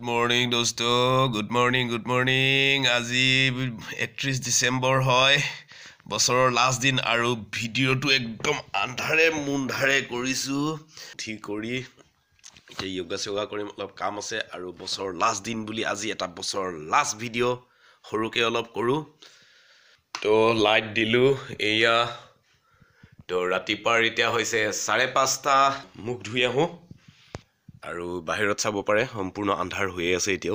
Good morning dosto, good morning. আজি 31 ডিসেম্বৰ হয় বছৰৰ লাষ্ট দিন আৰু ভিডিওটো একদম আন্ধাৰে মুন্ধাৰে কৰিছো ঠিক কৰি এটা যোগা কৰিম অলপ কাম আছে আৰু বছৰৰ লাষ্ট দিন বুলি আজি এটা বছৰৰ লাষ্ট ভিডিও হৰুকে অলপ কৰো তো লাইট দিলু এয়া তো ৰাতিপুৱা এতিয়া হৈছে 5:30 মুখ ধুই আহো আৰু বাহিৰত চাব পাৰে সম্পূৰ্ণ আন্ধাৰ হৈ আছে এতিয়াও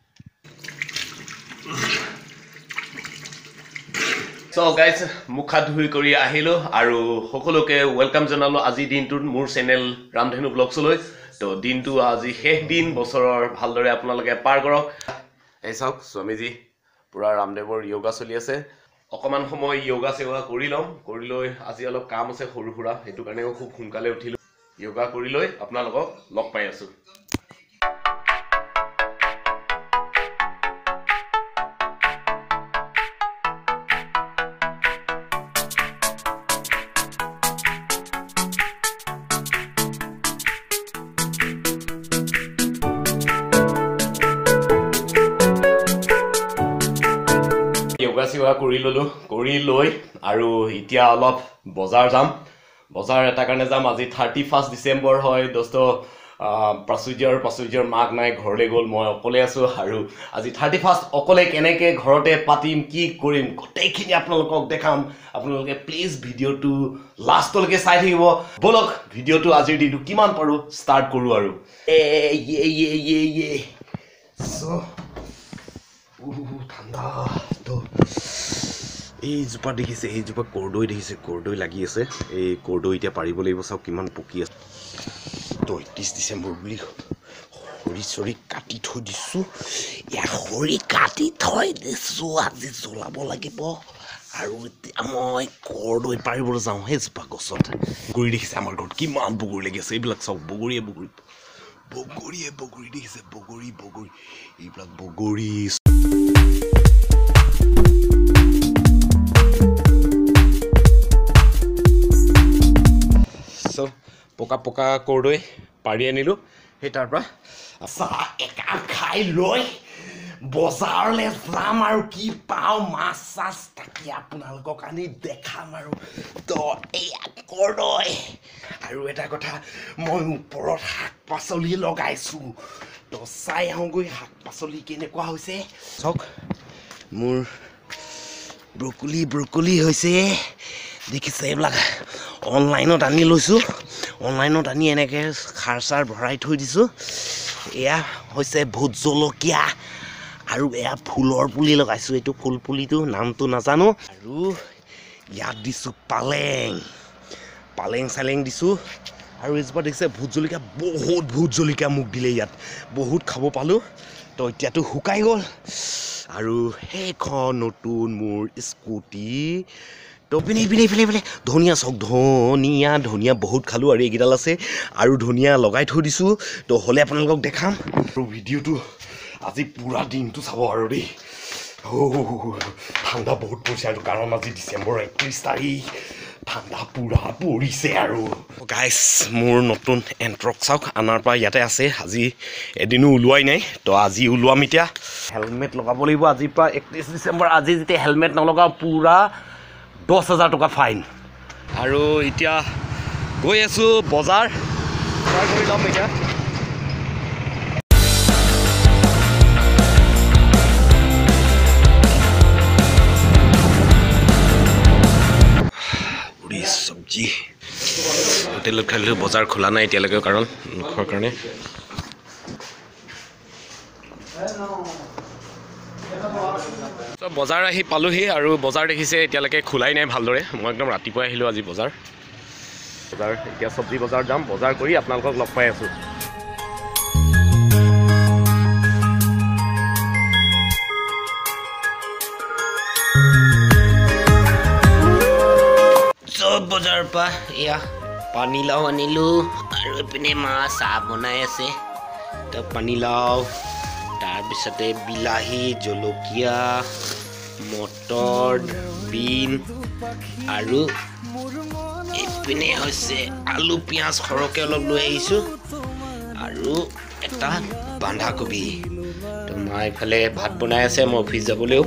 So guys মুখা ধুই কৰি আহিলো আৰু সকলোকে ওয়েলকাম জনালো আজি দিনটোত মোৰ চেনেল ৰামধেনু ব্লগছ লৈ তো দিনটো আজি শেষ দিন বছৰৰ ভালদৰে আপোনালোকে পাৰ কৰক এই চাওক স্বামীজি পুৰা ৰামদেৱৰ যোগা চলি আছে অকমান সময় যোগা সেৱা কৰি লম কৰি লৈ আজি অলপ কাম আছে সৰু সুৰা হেতু কাৰণে খুব সোনকালে উঠিলো যোগা কৰি লৈ আপোনালোকক লগ পাই আছো যোগা সেৱা কৰি ললো কৰি লৈ আৰু এতিয়া অলপ বজাৰ যাম বজাৰ এটা কাৰণে যাম আজি 31 ডিসেম্বৰ হয় দোস্ত প্ৰাচুৰ্যৰ মাক নাই ঘৰলে গল মই অকলে আছো আৰু আজি 31 অকলে কেনেকে ঘৰতে পাতিম কি কৰিম গোটেইখিনি আপোনালোকক দেখাম আপোনালোকে প্লিজ ভিডিওটো লাষ্টলৈকে চাই থাকিব বলক ভিডিওটো আজিৰ দিনটো কিমান পাৰো ষ্টাৰ্ট কৰো আৰু সো ঠাণ্ডা তো এই জোপা দেখিছে এই জোপা কৰদৈ দেখিছে কৰদৈ লাগি আছে এই কৰদৈ এতিয়া পাৰিব লাগিব চাওক কিমান পকি আছে তো 31 ডিসেম্বৰ বুলি হৰি চৰি কাটি থৈ দিছো ইয়া হৰি কাটি থৈ দিছো আজি জ্বলাব লাগিব আৰু মই কৰদৈ পাৰিবলৈ যাওঁ সেই জোপা গছত বগৰী দেখিছে আমাৰ ঘৰত কিমান বগৰী লাগি আছে এইবিলাক চাওক বগৰীয়ে দেখিছে বগৰী এইবিলাক বগৰী পকা কৰদৈ পাৰি আনিলো সেই তাৰ পৰা একাপ খাই লৈ বজাৰলৈ যাম আৰু কি পাওঁ মাছ চাছ তাকি আপোনালোকক আনি দেখাম আৰু তো এয়া কৰদৈ আৰু এটা কথা মই ওপৰত শাক পাচলি লগাইছো তো চাই আহোঁগৈ শাক পাচলি কেনেকুৱা হৈছে চাওক মোৰ ব্ৰকলি হৈছে দেখিছে এইবিলাক অনলাইনত আনি লৈছো অনলাইনত আনি এনেকৈ খাৰ চাৰ ভৰাই থৈ দিছো এয়া হৈছে ভোট জলকীয়া আৰু এয়া ফুলৰ পুলি লগাইছো এইটো ফুল পুলিটো নামটো নাজানো আৰু ইয়াত দিছো পালেং চালেং দিছো আৰু এজোপা দেখিছে ভোট জলকীয়া বহুত ভোট জলকীয়া মোক দিলে ইয়াত বহুত খাব পালো তো এতিয়াতো শুকাই গ'ল আৰু সেইখন নতুন মোৰ স্কুটি তো পিনে ধনিয়া চাওক ধনিয়া বহুত খালো আৰু এইকেইডাল আছে আৰু ধনিয়া লগাই থৈ দিছো তো হ'লে আপোনালোকক দেখাম আৰু ভিডিওটো আজি পুৰা দিনটো চাব আৰু দেই ঠাণ্ডা বহুত পৰিছে আৰু কাৰণ আজি ডিচেম্বৰ 31 তাৰিখ ঠাণ্ডা পুৰা পৰিছে আৰু গাইজ মোৰ নতুন এণ্ট্ৰক চাওক আনাৰ পৰা ইয়াতে আছে আজি এদিনো ওলোৱাই নাই তো আজি ওলোৱাম এতিয়া হেলমেট লগাব লাগিব আজিৰ পৰা 31 ডিচেম্বৰ আজি যেতিয়া হেলমেট নলগাওঁ পুৰা 10,000 টকা ফাইন আৰু এতিয়া গৈ আছো বজাৰ কৰি ল'ম এতিয়া চব্জি হোটেলত খালিও বজাৰ খোলা নাই এতিয়ালৈকে কাৰণ মুখৰ কাৰণে বজাৰ আহি পালোহি আৰু বজাৰ দেখিছে এতিয়ালৈকে খোলাই নাই ভালদৰে মই একদম ৰাতিপুৱা আহিলোঁ আজি বজাৰ এতিয়া চব্জি বজাৰ যাম বজাৰ কৰি আপোনালোকক লগ পাই আছোঁ চব বজাৰৰ পৰা এয়া পানীলাও আনিলোঁ আৰু এইপিনে মা চাহ বনাই আছে তো পানীলাও তাৰপিছতে বিলাহী জলকীয়া মটৰ বিন আৰু এইপিনে হৈছে আলু পিঁয়াজ সৰহকৈ অলপ লৈ আহিছোঁ আৰু এটা বন্ধাকবি তো মই ইফালে ভাত বনাই আছে মই অফিচ যাবলৈও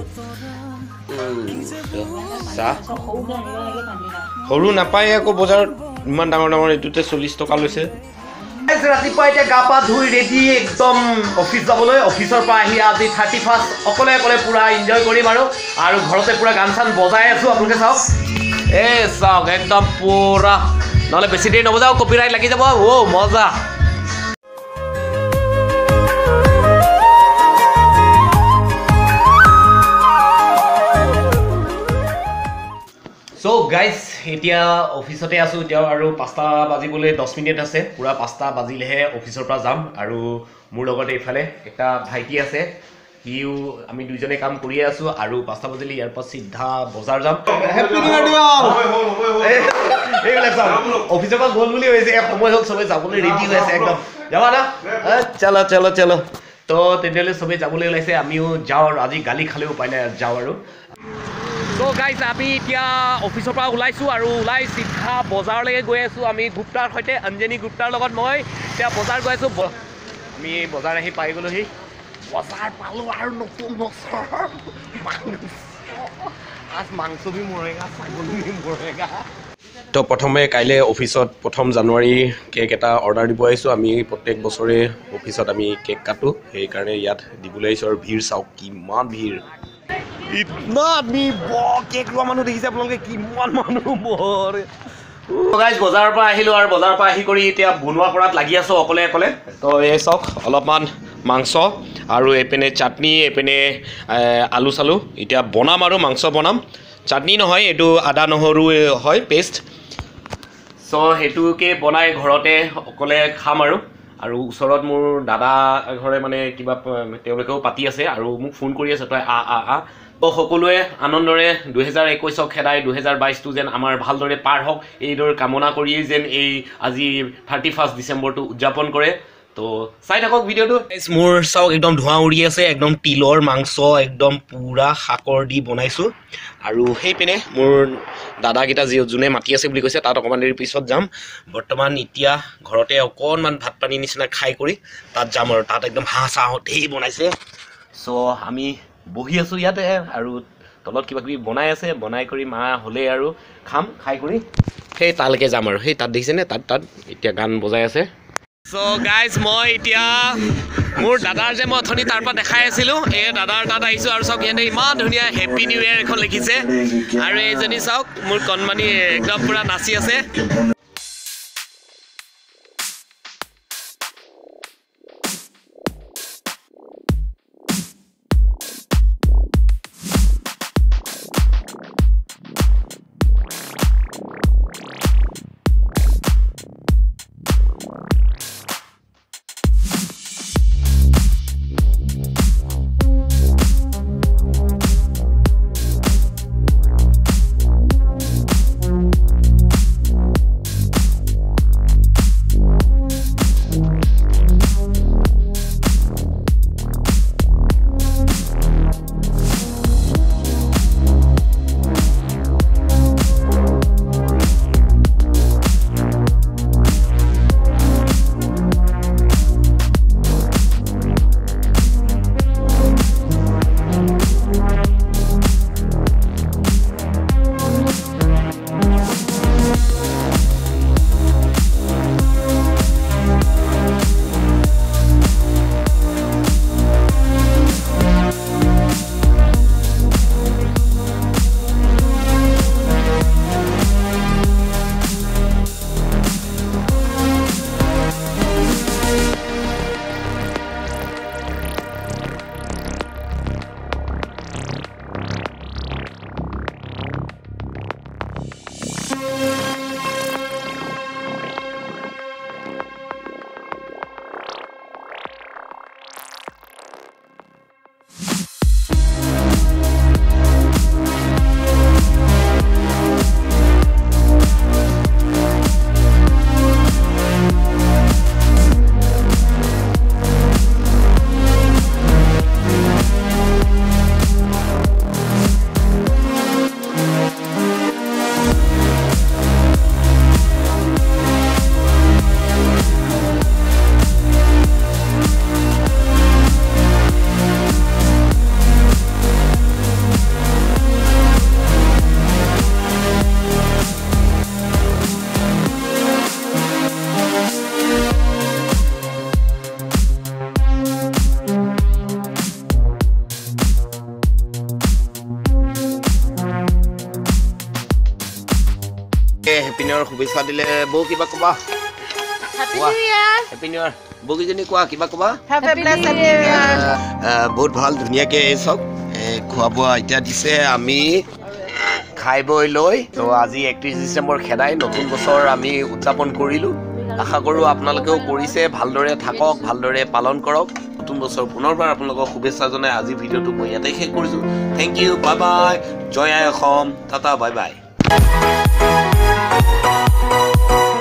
চাহ সৰু নাপায় আকৌ বজাৰত ইমান ডাঙৰ ডাঙৰ এইটোতে 40 টকা লৈছে ৰাতিপুৱা এতিয়া গা পা ধুই ৰেডি একদম অফিচ যাবলৈ অফিচৰ পৰা আহি আজি 31st অকলে অকলে পুৰা এনজয় কৰিম আৰু ঘৰতে পুৰা গান চান বজাই আছো আপোনালোকে চাওক চাওক একদম পুৰা নহ'লে বেছি দেৰি নবজাও কপিৰাইট লাগি যাব মজা So guys, এতিয়া অফিসতে আছো এতিয়া আৰু 5টা বাজিবলৈ 10 মিনিট আছে পুৰা 5টা বাজিলেহে অফিসৰ পৰা যাম আৰু মোৰ লগতে ইফালে এটা ভাইটি আছে হিউ আমি দুইজনে কাম কৰি আছো আৰু 5টা বাজিলে ইয়াৰ পৰা সিধা বজাৰ যাম হ্যাপি নিউ ইয়াৰ এই লাগা অফিসৰ পৰা গল বুলি হৈছে সময় হ'ল সবে যাবলৈ ৰেডি হৈ আছে একদম যাবা না চলো চলো চলো তো তেতিয়ালে সবে যাবলৈ ওলাইছে আমিও যাও আৰু আজি গালি খালেও পাই নাই যাও আৰু So guys, আমি এতিয়া অফিসৰ পৰা ওলাইছো আৰু ওলাই সিধা বজাৰলৈকে গৈ আছো আমি গুপ্তাৰ সৈতে অঞ্জনী গুপ্তাৰ লগত মই এতিয়া বজাৰ গৈ আছো আমি বজাৰ আহি পাই গলোহি বজাৰ পালো আৰু নতুন বছৰ আজ মাংস ভি মৰেগা ছাগলী ভি মৰেগা তো প্ৰথমে কাইলে অফিসত 1 জানুৱাৰী কেক এটা অৰ্ডাৰ দিব আহিছো আমি প্ৰত্যেক বছৰে অফিসত আমি কেক কাটো সেই কাৰণে ইয়াত দিবলৈ আহিছো আৰু ভিৰ চাওক কিমান ভিৰ इतना आदमी केक लोৱা মানুহ দেখিছে আপোনালোকে কিমান মানুহ বৰ গাইজ বজাৰৰ পৰা আহিলো আৰু বজাৰৰ পৰা আহি কৰি এতিয়া বনোৱা কৰাত লাগি আছো অকলে অকলে তো এই চাওক অলপমান মাংস আৰু এপিনে চাটনি এপিনে আলু চালু এতিয়া বনাম আৰু মাংস বনাম চাটনি নহয় এইটো আদা নহৰু হয় পেষ্ট সো হেতুকে বনাই ঘৰতে অকলে খাম আৰু ওচৰত মোৰ দাদা ঘৰে মানে কিবা তেওঁলোকেও পাতি আছে আৰু মোক ফোন কৰি আছে তই তো সকলোৱে আনন্দৰে 2021 খেদাই 2022 যেন আমাৰ ভালদৰে পাৰ হওক এইদৰে কামনা কৰিয়ে যেন এই আজি 31 ডিসেম্বৰটো উদযাপন কৰে তো চাই থাকক ভিডিওটো মোৰ চাওক একদম ধোঁৱা উৰি আছে একদম তিলৰ মাংস একদম পুৰা শাকৰ দি বনাইছো আৰু সেই পিনে মোৰ দাদা গিটা যোনে মাতি আছে বুলি কৈছে তাত অকমান দেৰি পিছত যাম বৰ্তমান এতিয়া ঘৰতে অকনমান ভাত পানী নিচিনা খাই কৰি তাত যাম আৰু তাত একদম হাঁহ ধেই বনাইছে সো আমি বহি আছো ইয়াতে আৰু তলত কিবা কিবি বনাই আছে বনাই কৰি মা হলে আৰু খাম খাই কৰি সেই তালকে যাম আৰু সেই তাত দেখিছে নে তাত এতিয়া গান বজাই আছে সো গাইজ মই এতিয়া মোৰ দাদাৰ যে মই অথনি তাৰ পৰা দেখাই আছিলো এই দাদাৰ তাত আহিছো আৰু চাওক ইয়াতে ইমান ধুনীয়া হেপী নিউ ইয়াৰ এখন লিখিছে আৰু এইজনী চাওক মোৰ কণমানি একদম পুৰা নাচি আছে জন্মদিনৰ শুভেচ্ছা দিলে বৌ কিবা ক'বা Happy New Year. Happy new year বৌকিজনী কোৱা কিবা ক'বা Have a blessed New Year. বহুত ভাল ধুনীয়াকৈ এই চব খোৱা বোৱা এতিয়া দিছে আমি খাই বৈ লৈ তো আজি 31 ডিচেম্বৰ খেদাই নতুন বছৰ আমি উদযাপন কৰিলোঁ আশা কৰোঁ আপোনালোকেও কৰিছে ভালদৰে থাকক ভালদৰে পালন কৰক নতুন বছৰ পুনৰবাৰ আপোনালোকক শুভেচ্ছা জনাই আজি ভিডিঅ'টো মই ইয়াতে শেষ কৰিছোঁ থেংক ইউ বাই বাই জয় আই অসম টাটা বাই বাই